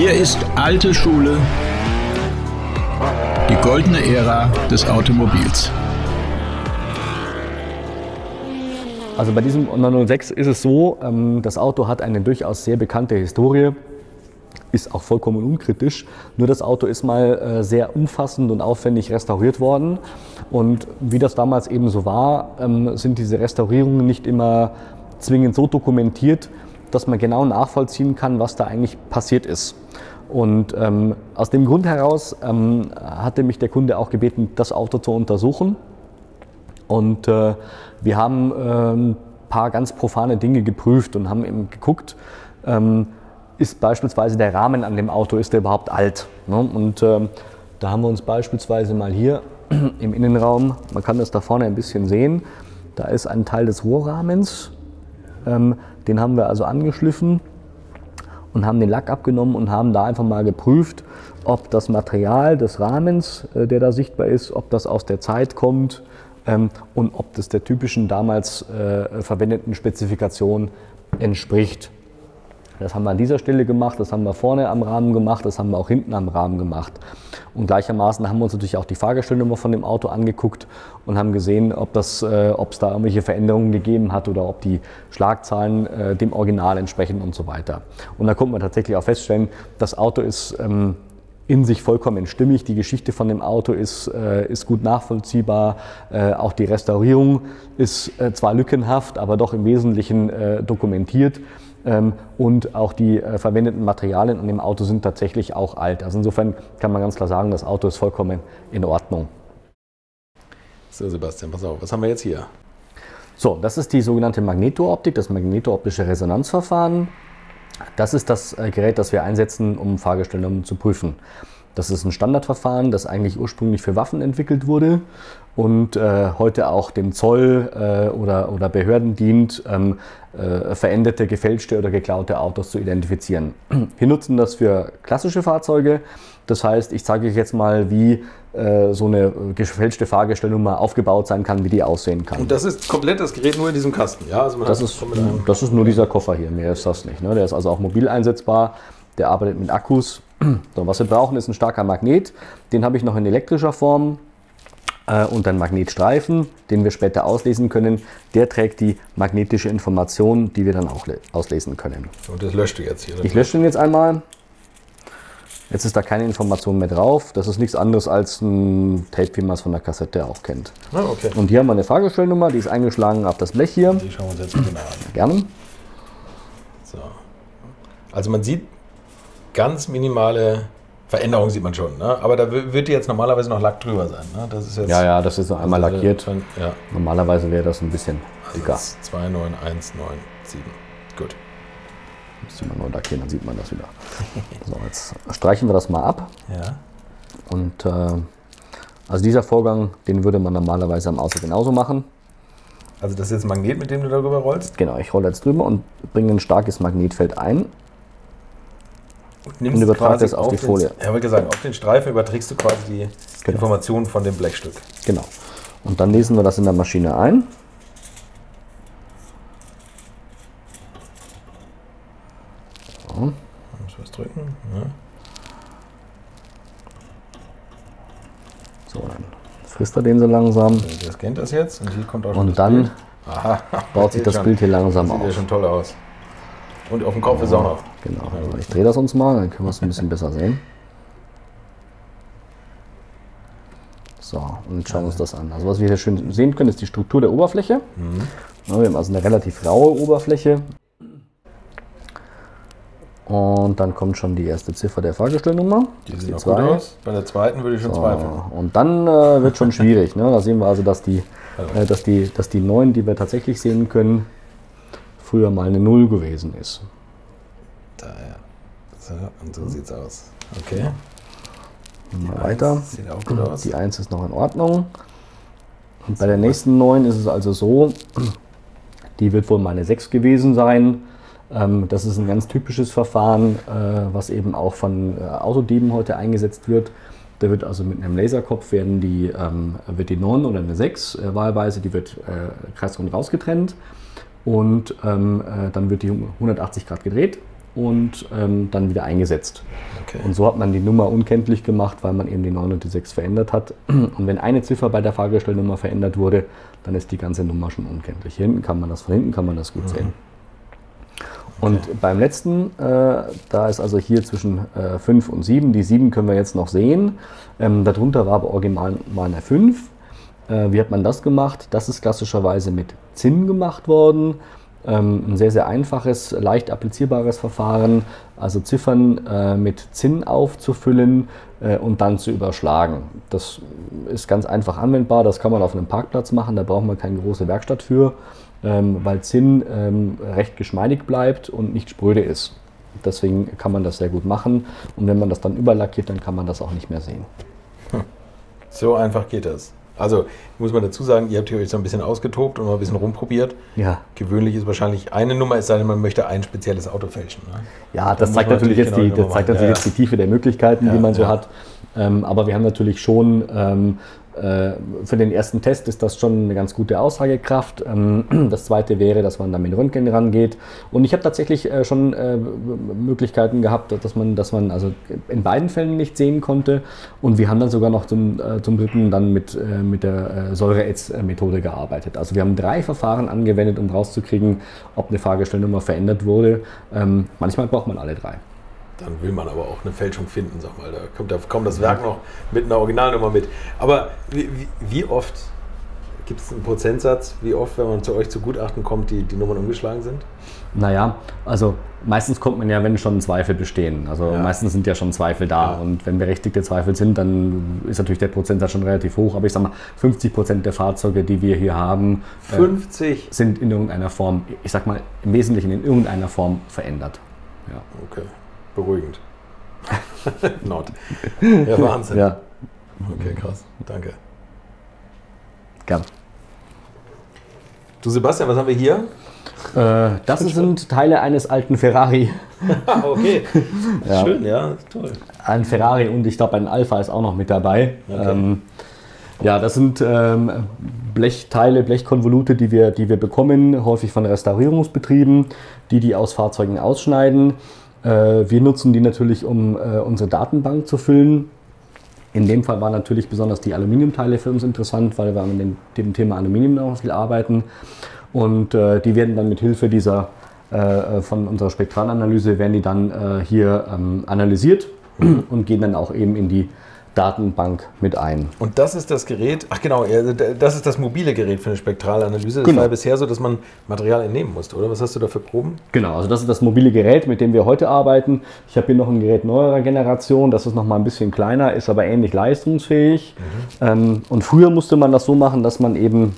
Hier ist alte Schule, die goldene Ära des Automobils. Also bei diesem 906 ist es so, das Auto hat eine durchaus sehr bekannte Historie, ist auch vollkommen unkritisch. Nur das Auto ist mal sehr umfassend und aufwendig restauriert worden. Und wie das damals eben so war, sind diese Restaurierungen nicht immer zwingend so dokumentiert, dass man genau nachvollziehen kann, was da eigentlich passiert ist. Und aus dem Grund heraus hatte mich der Kunde auch gebeten, das Auto zu untersuchen. Und wir haben ein paar ganz profane Dinge geprüft und haben eben geguckt, ist beispielsweise der Rahmen an dem Auto, ist der überhaupt alt? Ne? Und da haben wir uns beispielsweise mal hier im Innenraum, man kann das da vorne ein bisschen sehen, da ist ein Teil des Rohrrahmens, den haben wir also angeschliffen und haben den Lack abgenommen und haben da einfach mal geprüft, ob das Material des Rahmens, der da sichtbar ist, ob das aus der Zeit kommt und ob das der typischen damals verwendeten Spezifikation entspricht. Das haben wir an dieser Stelle gemacht, das haben wir vorne am Rahmen gemacht, das haben wir auch hinten am Rahmen gemacht. Und gleichermaßen haben wir uns natürlich auch die Fahrgestellnummer von dem Auto angeguckt und haben gesehen, ob es da irgendwelche Veränderungen gegeben hat oder ob die Schlagzahlen dem Original entsprechen und so weiter. Und da konnte man tatsächlich auch feststellen, das Auto ist in sich vollkommen stimmig. Die Geschichte von dem Auto ist gut nachvollziehbar. Auch die Restaurierung ist zwar lückenhaft, aber doch im Wesentlichen dokumentiert. Und auch die verwendeten Materialien an dem Auto sind tatsächlich auch alt. Also insofern kann man ganz klar sagen, das Auto ist vollkommen in Ordnung. So Sebastian, pass auf, was haben wir jetzt hier? So, das ist die sogenannte Magnetooptik, das magnetooptische Resonanzverfahren. Das ist das Gerät, das wir einsetzen, um Fahrgestellnummern zu prüfen. Das ist ein Standardverfahren, das eigentlich ursprünglich für Waffen entwickelt wurde und heute auch dem Zoll oder Behörden dient, veränderte, gefälschte oder geklaute Autos zu identifizieren. Wir nutzen das für klassische Fahrzeuge. Das heißt, ich zeige euch jetzt mal, wie so eine gefälschte Fahrgestellnummer aufgebaut sein kann, wie die aussehen kann. Und das ist komplett das Gerät nur in diesem Kasten, ja? Also das ist nur dieser Koffer hier, mehr ist das nicht. Ne? Der ist also auch mobil einsetzbar, der arbeitet mit Akkus. So, was wir brauchen, ist ein starker Magnet. Den habe ich noch in elektrischer Form und einen Magnetstreifen, den wir später auslesen können. Der trägt die magnetische Information, die wir dann auch auslesen können. Und das löscht du jetzt hier? Ich lösche den jetzt einmal. Jetzt ist da keine Information mehr drauf. Das ist nichts anderes als ein Tape, wie man es von der Kassette auch kennt. Ah, okay. Und hier haben wir eine Fahrgestellnummer, die ist eingeschlagen auf das Blech hier. Die schauen wir uns jetzt genau an. Gerne. So. Also man sieht ganz minimale Veränderungen, sieht man schon. Ne? Aber da wird jetzt normalerweise noch Lack drüber sein. Ne? Das ist jetzt, ja, das ist noch einmal lackiert. Ja. Normalerweise wäre das ein bisschen dicker. 29197. Gut. Müsste man nur lackieren, dann sieht man das wieder. So, jetzt streichen wir das mal ab. Ja. Und also dieser Vorgang, den würde man normalerweise am Auto genauso machen. Also das ist jetzt ein Magnet, mit dem du darüber rollst? Genau, ich rolle jetzt drüber und bringe ein starkes Magnetfeld ein. Und übertrage das auf die Folie. Ja, wie gesagt, auf den Streifen überträgst du quasi die Informationen von dem Blechstück. Genau. Und dann lesen wir das in der Maschine ein. So. Muss was drücken. Ja. So, dann frisst er den so langsam. Der scannt das jetzt und hier kommt auch schon und dann Bild. Aha, baut sich das Bild hier langsam auf. Sieht ja schon toll aus. Und auf dem Kopf ist auch noch. Genau, also ich drehe das uns mal, dann können wir es ein bisschen besser sehen. So, und jetzt schauen wir uns das an. Also was wir hier schön sehen können, ist die Struktur der Oberfläche. Wir haben also eine relativ raue Oberfläche. Und dann kommt schon die erste Ziffer der Fahrgestellnummer. Die sieht noch gut aus. Bei der zweiten würde ich schon zweifeln. Und dann wird schon schwierig. Ne? Da sehen wir also, dass die 9, die wir tatsächlich sehen können, früher mal eine 0 gewesen ist. Da, ja. So, und so sieht es aus. Okay. Mal weiter. Sieht auch gut aus. Die 1 ist noch in Ordnung. Und bei der nächsten 9 ist es also so, die wird wohl mal eine 6 gewesen sein. Das ist ein ganz typisches Verfahren, was eben auch von Autodieben heute eingesetzt wird. Da wird also mit einem Laserkopf wird die 9 oder eine 6 wahlweise, die wird kreisrund rausgetrennt und dann wird die 180 Grad gedreht und dann wieder eingesetzt. Okay. Und so hat man die Nummer unkenntlich gemacht, weil man eben die 9 und die 6 verändert hat. Und wenn eine Ziffer bei der Fahrgestellnummer verändert wurde, dann ist die ganze Nummer schon unkenntlich. Von hinten kann man das gut sehen. Und beim letzten, da ist also hier zwischen 5 und 7, die 7 können wir jetzt noch sehen. Darunter war aber original mal eine 5. Wie hat man das gemacht? Das ist klassischerweise mit Zinn gemacht worden. Ein sehr, sehr einfaches, leicht applizierbares Verfahren, also Ziffern mit Zinn aufzufüllen und dann zu überschlagen. Das ist ganz einfach anwendbar, das kann man auf einem Parkplatz machen, da braucht man keine große Werkstatt für, weil Zinn recht geschmeidig bleibt und nicht spröde ist. Deswegen kann man das sehr gut machen und wenn man das dann überlackiert, dann kann man das auch nicht mehr sehen. So einfach geht das. Also muss man dazu sagen, ihr habt hier euch so ein bisschen ausgetobt und mal ein bisschen rumprobiert. Ja. Gewöhnlich ist wahrscheinlich eine Nummer, es sei denn, man möchte ein spezielles Auto fälschen. Ne? Ja, das zeigt natürlich jetzt die Tiefe der Möglichkeiten, die man so hat. Aber wir haben natürlich schon, für den ersten Test ist das schon eine ganz gute Aussagekraft. Das zweite wäre, dass man dann mit Röntgen rangeht. Und ich habe tatsächlich schon Möglichkeiten gehabt, dass man also in beiden Fällen nicht sehen konnte. Und wir haben dann sogar noch zum dritten dann mit der Säure-Ätz-Methode gearbeitet. Also wir haben 3 Verfahren angewendet, um rauszukriegen, ob eine Fahrgestellnummer verändert wurde. Manchmal braucht man alle 3. Dann will man aber auch eine Fälschung finden, sag mal. Da kommt das Werk noch mit einer Originalnummer mit. Aber wie oft, gibt es einen Prozentsatz, wie oft, wenn man zu euch zu Gutachten kommt, die Nummern umgeschlagen sind? Naja, also meistens kommt man ja, wenn schon Zweifel bestehen. Also meistens sind ja schon Zweifel da. Und wenn berechtigte Zweifel sind, dann ist natürlich der Prozentsatz schon relativ hoch. Aber ich sag mal, 50% der Fahrzeuge, die wir hier haben, 50 sind in irgendeiner Form, ich sag mal, im Wesentlichen in irgendeiner Form verändert. Ja. Okay. Beruhigend. Not. Ja, Wahnsinn. Ja. Okay, krass. Danke. Gern. Du Sebastian, was haben wir hier? Das sind Teile eines alten Ferrari. Okay. Ja. Schön, ja, toll. Ein Ferrari und ich glaube ein Alpha ist auch noch mit dabei. Okay. Ja, das sind Blechteile, Blechkonvolute, die wir bekommen, häufig von Restaurierungsbetrieben, die aus Fahrzeugen ausschneiden. Wir nutzen die natürlich, um unsere Datenbank zu füllen. In dem Fall waren natürlich besonders die Aluminiumteile für uns interessant, weil wir mit dem Thema Aluminium noch viel arbeiten. Und die werden dann mit Hilfe von unserer Spektralanalyse werden die dann hier analysiert und gehen dann auch eben in die Datenbank mit ein. Und das ist das Gerät, ach genau, das ist das mobile Gerät für eine Spektralanalyse. Das genau. war ja bisher so, dass man Material entnehmen musste, oder? Was hast du da für Proben? Genau, also das ist das mobile Gerät, mit dem wir heute arbeiten. Ich habe hier noch ein Gerät neuerer Generation, das ist noch mal ein bisschen kleiner, ist aber ähnlich leistungsfähig. Und früher musste man das so machen, dass man eben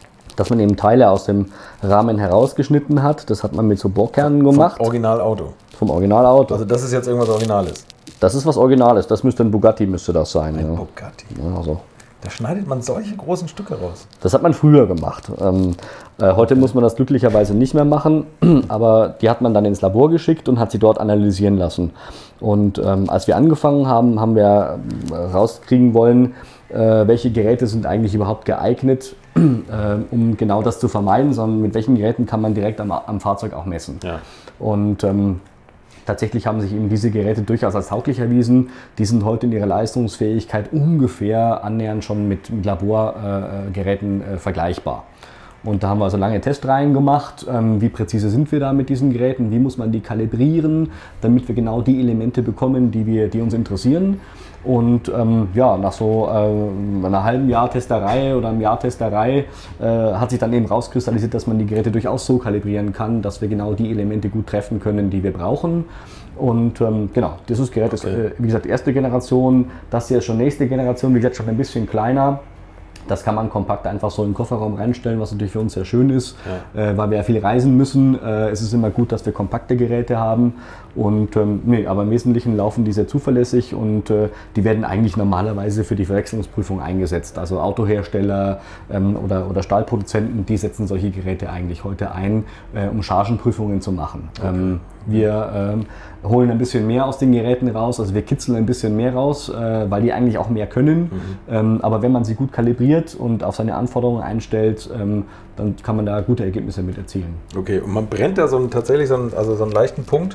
Teile aus dem Rahmen herausgeschnitten hat. Das hat man mit so Bohrkernen gemacht. Vom Originalauto. Vom Originalauto. Also das ist jetzt irgendwas Originales. Das ist was Originales. Das müsste ein Bugatti sein. Ein Bugatti. Ja, also. Da schneidet man solche großen Stücke raus. Das hat man früher gemacht. Heute muss man das glücklicherweise nicht mehr machen, aber die hat man dann ins Labor geschickt und hat sie dort analysieren lassen. Und als wir angefangen haben, haben wir rauskriegen wollen, welche Geräte sind eigentlich überhaupt geeignet, um genau das zu vermeiden, sondern mit welchen Geräten kann man direkt am Fahrzeug auch messen. Ja. Und tatsächlich haben sich eben diese Geräte durchaus als tauglich erwiesen. Die sind heute in ihrer Leistungsfähigkeit ungefähr annähernd schon mit Laborgeräten vergleichbar. Und da haben wir also lange Testreihen gemacht. Wie präzise sind wir da mit diesen Geräten? Wie muss man die kalibrieren, damit wir genau die Elemente bekommen, die uns interessieren? Und nach so einer halben Jahr Testerei oder einem Jahr Testerei hat sich dann eben rauskristallisiert, dass man die Geräte durchaus so kalibrieren kann, dass wir genau die Elemente gut treffen können, die wir brauchen. Und genau, dieses Gerät ist, wie gesagt, erste Generation. Das hier ist schon nächste Generation, wie gesagt, schon ein bisschen kleiner. Das kann man kompakt einfach so in den Kofferraum reinstellen, was natürlich für uns sehr schön ist, weil wir ja viel reisen müssen. Es ist immer gut, dass wir kompakte Geräte haben. Und aber im Wesentlichen laufen die sehr zuverlässig und die werden eigentlich normalerweise für die Verwechslungsprüfung eingesetzt. Also Autohersteller oder Stahlproduzenten, die setzen solche Geräte eigentlich heute ein, um Chargenprüfungen zu machen. Okay. Wir holen ein bisschen mehr aus den Geräten raus, also wir kitzeln ein bisschen mehr raus, weil die eigentlich auch mehr können. Aber wenn man sie gut kalibriert und auf seine Anforderungen einstellt, dann kann man da gute Ergebnisse mit erzielen. Okay, und man brennt da tatsächlich so einen leichten Punkt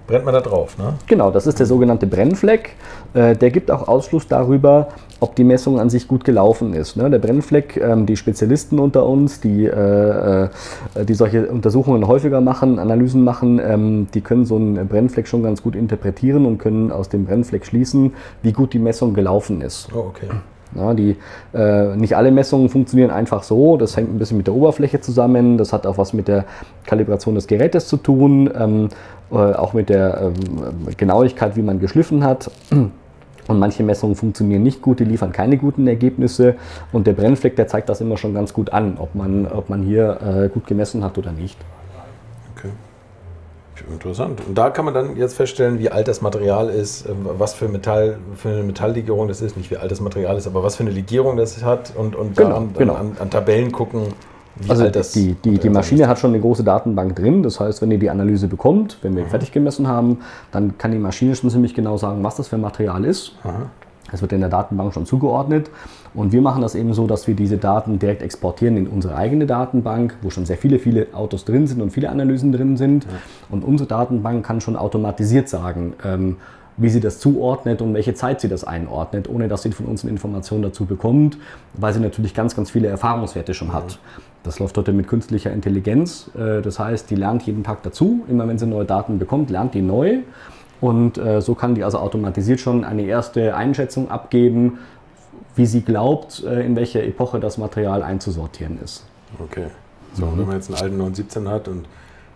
brennt man da drauf, ne? Genau, das ist der sogenannte Brennfleck. Der gibt auch Ausschluss darüber, ob die Messung an sich gut gelaufen ist. Ne? Der Brennfleck, die Spezialisten unter uns, die solche Untersuchungen häufiger machen, Analysen machen, die können so einen Brennfleck schon ganz gut interpretieren und können aus dem Brennfleck schließen, wie gut die Messung gelaufen ist. Oh, okay. Ja, nicht alle Messungen funktionieren einfach so, das hängt ein bisschen mit der Oberfläche zusammen, das hat auch was mit der Kalibration des Gerätes zu tun, auch mit der Genauigkeit, wie man geschliffen hat. Und manche Messungen funktionieren nicht gut, die liefern keine guten Ergebnisse und der Brennfleck, der zeigt das immer schon ganz gut an, ob man hier gut gemessen hat oder nicht. Okay. Interessant. Und da kann man dann jetzt feststellen, wie alt das Material ist, was für eine Metalllegierung das ist, nicht wie alt das Material ist, aber was für eine Legierung das hat und genau. An Tabellen gucken, wie also alt das die Maschine hat schon eine große Datenbank drin, das heißt, wenn ihr die Analyse bekommt, wenn wir fertig gemessen haben, dann kann die Maschine schon ziemlich genau sagen, was das für Material ist. Es wird in der Datenbank schon zugeordnet und wir machen das eben so, dass wir diese Daten direkt exportieren in unsere eigene Datenbank, wo schon sehr viele Autos drin sind und viele Analysen drin sind. Und unsere Datenbank kann schon automatisiert sagen, wie sie das zuordnet und welche Zeit sie das einordnet, ohne dass sie von uns eine Information dazu bekommt, weil sie natürlich ganz viele Erfahrungswerte schon hat. Das läuft heute mit künstlicher Intelligenz, das heißt, die lernt jeden Tag dazu, immer wenn sie neue Daten bekommt, lernt die neu. Und so kann die also automatisiert schon eine erste Einschätzung abgeben, wie sie glaubt, in welcher Epoche das Material einzusortieren ist. Okay. So, wenn man jetzt einen alten 917 hat und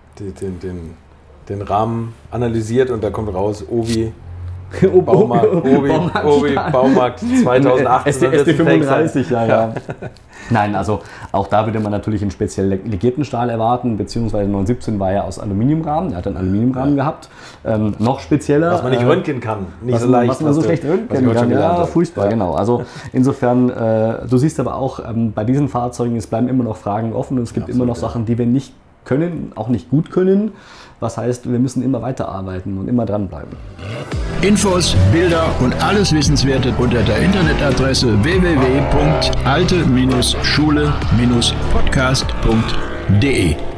den Rahmen analysiert und da kommt raus, Baumarkt 2018. SD35, ja. Nein, also auch da würde man natürlich einen speziell legierten Stahl erwarten, beziehungsweise 917 war ja aus Aluminiumrahmen, er hat einen Aluminiumrahmen gehabt. Noch spezieller. Was man nicht röntgen kann, nicht so leicht. Was man so schlecht röntgen kann, ja, furchtbar, genau. Also insofern, du siehst aber auch, bei diesen Fahrzeugen, es bleiben immer noch Fragen offen und es gibt immer noch Sachen, die wir nicht können, auch nicht gut können. Was heißt, wir müssen immer weiterarbeiten und immer dranbleiben. Infos, Bilder und alles Wissenswerte unter der Internetadresse www.alte-schule-podcast.de